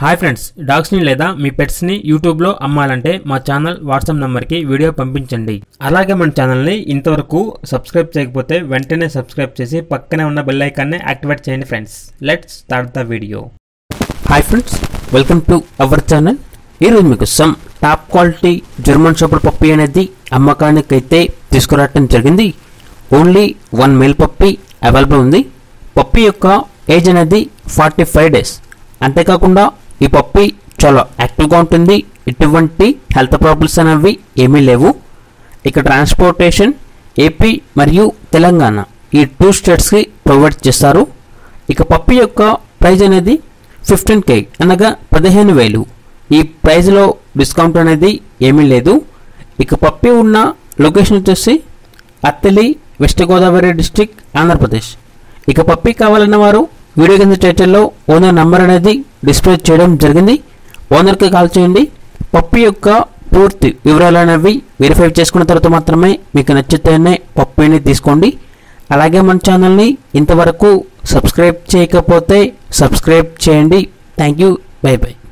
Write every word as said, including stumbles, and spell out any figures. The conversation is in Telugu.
హాయ్ ఫ్రెండ్స్, డాగ్స్ని లేదా మీ పెట్స్ని యూట్యూబ్లో అమ్మాలంటే మా ఛానల్ వాట్సాప్ నెంబర్కి వీడియో పంపించండి. అలాగే మన ఛానల్ని ఇంతవరకు సబ్స్క్రైబ్ చేయకపోతే వెంటనే సబ్స్క్రైబ్ చేసి పక్కనే ఉన్న బెల్ ఐకాన్ని యాక్టివేట్ చేయండి friends. Let's start the video. Hi friends, welcome to our channel. ఈరోజు మీకు some top quality German shepherd puppy అనేది అమ్మకానికి అయితే తీసుకురావడం జరిగింది. Only one male puppy available ఉంది. పప్పీ యొక్క ఏజ్ అనేది ఫార్టీ ఫైవ్ డేస్. అంతేకాకుండా ఈ పప్పీ చాలా యాక్టివ్గా ఉంటుంది. ఎటువంటి హెల్త్ ప్రాబ్లమ్స్ అనేవి ఏమీ లేవు. ఇక ట్రాన్స్పోర్టేషన్ ఏపీ మరియు తెలంగాణ ఈ టూ స్టేట్స్కి ప్రొవైడ్ చేస్తారు. ఇక పప్పీ యొక్క ప్రైజ్ అనేది ఫిఫ్టీన్ కే అనగా పదిహేను వేలు. ఈ ప్రైజ్లో డిస్కౌంట్ అనేది ఏమీ లేదు. ఇక పప్పీ ఉన్న లొకేషన్ వచ్చేసి అత్తలి, వెస్ట్ గోదావరి డిస్టిక్, ఆంధ్రప్రదేశ్. ఇక పప్పీ కావాలన్న వారు వీడియో కింద టైటిల్లో ఓనర్ నంబర్ అనేది డిస్ప్లే చేయడం జరిగింది. ఓనర్కి కాల్ చేయండి. పప్పీ యొక్క పూర్తి వివరాలు అనేవి వెరిఫై చేసుకున్న తర్వాత మాత్రమే మీకు నచ్చితేనే పప్పీని తీసుకోండి. అలాగే మన ఛానల్ని ఇంతవరకు సబ్స్క్రైబ్ చేయకపోతే సబ్స్క్రైబ్ చేయండి. Thank you. Bye by.